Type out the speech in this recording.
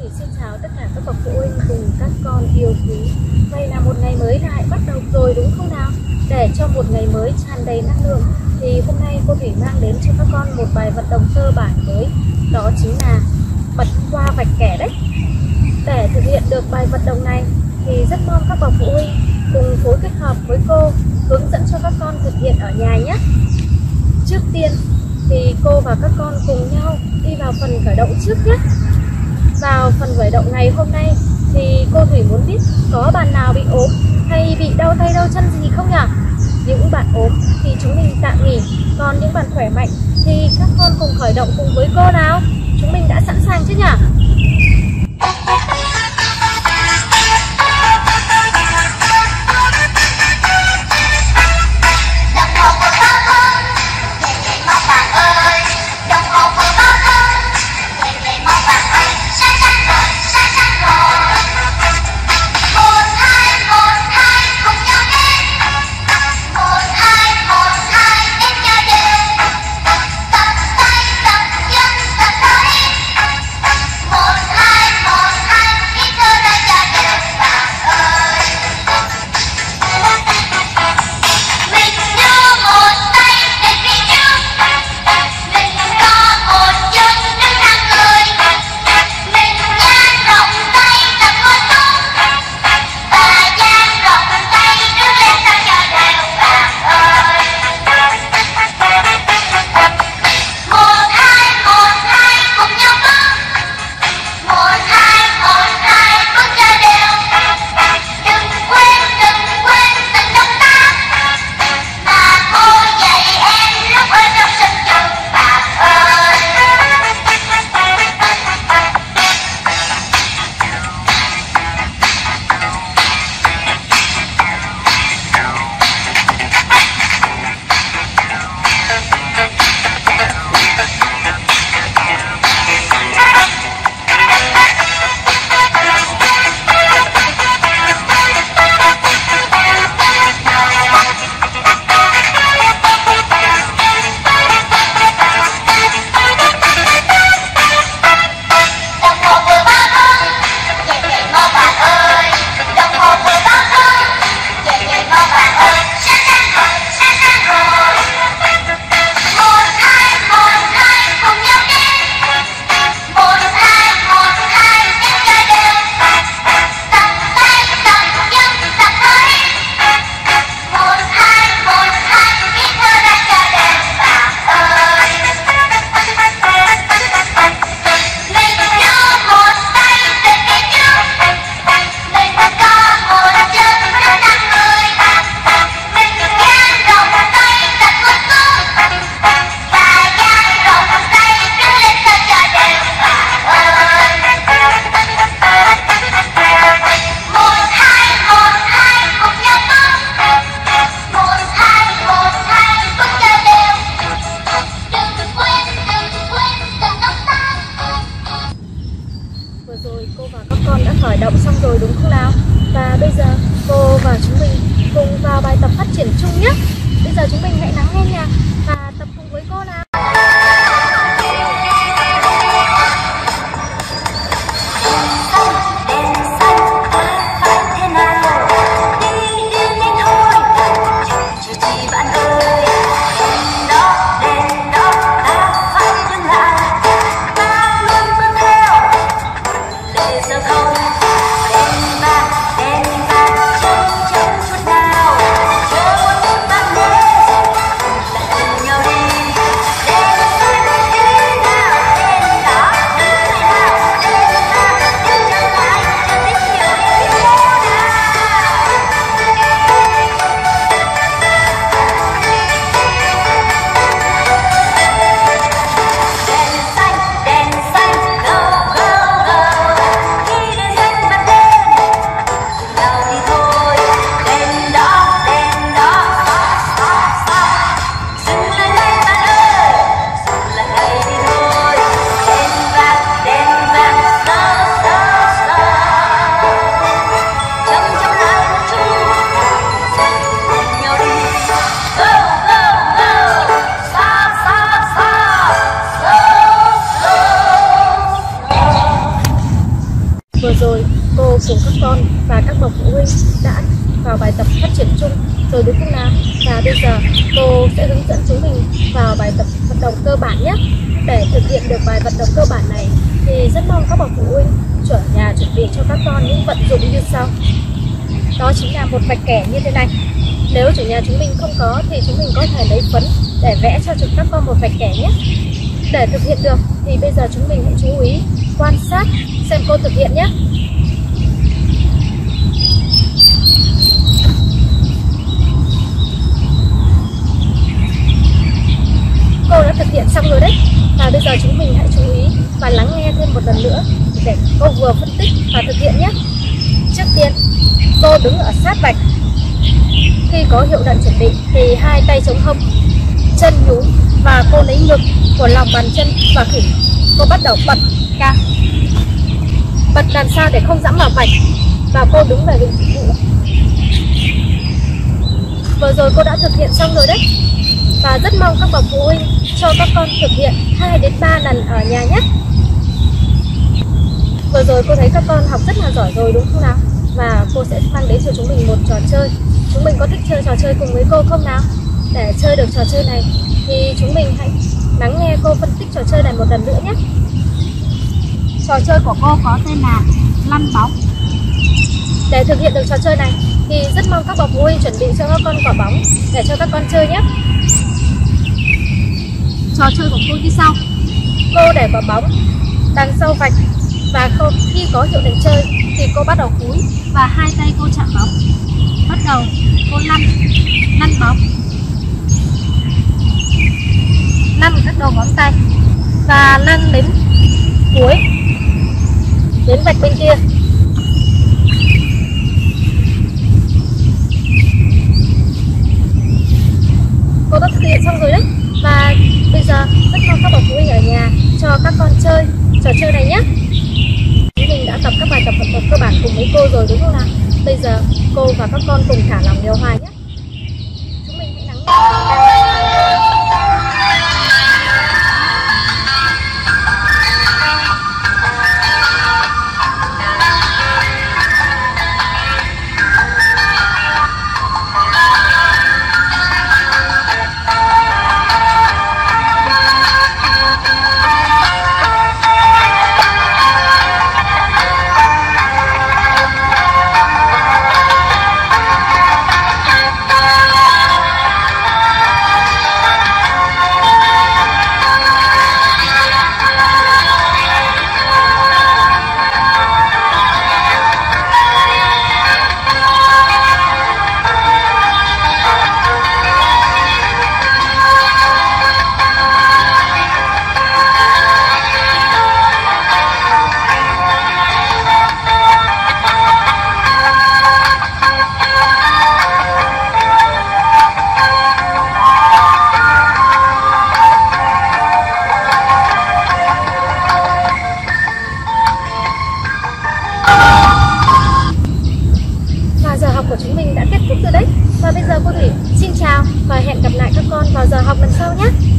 Xin chào tất cả các bậc phụ huynh cùng các con yêu quý. Vậy là một ngày mới lại bắt đầu rồi đúng không nào? Để cho một ngày mới tràn đầy năng lượng thì hôm nay cô Thủy mang đến cho các con một bài vận động cơ bản mới. Đó chính là bật qua vạch kẻ đấy. Để thực hiện được bài vận động này thì rất mong các bậc phụ huynh cùng phối kết hợp với cô hướng dẫn cho các con thực hiện ở nhà nhé. Trước tiên thì cô và các con cùng nhau đi vào phần khởi động trước nhé. Vào phần khởi động ngày hôm nay thì cô Thủy muốn biết có bạn nào bị ốm hay bị đau tay đau chân gì không nhỉ? Những bạn ốm thì chúng mình tạm nghỉ, còn những bạn khỏe mạnh thì các con cùng khởi động cùng với cô nào. Chúng mình đã sẵn sàng chứ nhỉ? Rồi cô và các con đã khởi động xong rồi đúng không nào? Và bây giờ cô và chúng mình cùng vào bài tập phát triển chung nhé. Bây giờ chúng mình hãy lắng nghe nhạc và tập cùng với cô nào. Đi rồi cô cùng các con và các bậc phụ huynh đã vào bài tập phát triển chung rồi đúng không nào? Và bây giờ cô sẽ hướng dẫn chúng mình vào bài tập vận động cơ bản nhé. Để thực hiện được bài vận động cơ bản này thì rất mong các bậc phụ huynh ở nhà chuẩn bị cho các con những vận dụng như sau. Đó chính là một vạch kẻ như thế này. Nếu chủ nhà chúng mình không có thì chúng mình có thể lấy phấn để vẽ cho các con một vạch kẻ nhé. Để thực hiện được thì bây giờ chúng mình hãy chú ý quan sát xem cô thực hiện nhé. Cô đã thực hiện xong rồi đấy. Và bây giờ chúng mình hãy chú ý và lắng nghe thêm một lần nữa để cô vừa phân tích và thực hiện nhé. Trước tiên, cô đứng ở sát vạch. Khi có hiệu lệnh chuẩn bị thì hai tay chống hông, chân nhún và cô lấy ngực của lòng bàn chân và khỉu. Cô bắt đầu bật cao. Bật làm sao để không dẫm vào vạch và cô đứng về vị trí cũ. Vừa rồi cô đã thực hiện xong rồi đấy. Và rất mong các bậc phụ huynh cho các con thực hiện 2 đến 3 lần ở nhà nhé. Vừa rồi cô thấy các con học rất là giỏi rồi đúng không nào? Và cô sẽ mang đến cho chúng mình một trò chơi. Chúng mình có thích chơi trò chơi cùng với cô không nào? Để chơi được trò chơi này thì chúng mình hãy lắng nghe cô phân tích trò chơi này một lần nữa nhé. Trò chơi của cô có tên là lăn bóng. Để thực hiện được trò chơi này thì rất mong các bậc phụ huynh chuẩn bị cho các con quả bóng để cho các con chơi nhé. Trò chơi của cô như sau. Cô để quả bóng đằng sau vạch và khi có hiệu lệnh chơi thì cô bắt đầu cúi và hai tay cô chạm bóng. Bắt đầu cô lăn bóng, lăn các đầu ngón tay và lăn đến cuối, đến vạch bên kia. Cô đã thực hiện xong rồi đấy. Và bây giờ rất mong các bậc phụ huynh ở nhà cho các con chơi trò chơi này nhé. Chúng mình đã tập các bài tập vận động cơ bản cùng với cô rồi đúng không nào? Bây giờ cô và các con cùng thả lỏng điều hòa nhé. Chúng mình hãy lắng nghe. Của chúng mình đã kết thúc rồi đấy. Và bây giờ cô Thủy xin chào và hẹn gặp lại các con vào giờ học lần sau nhé.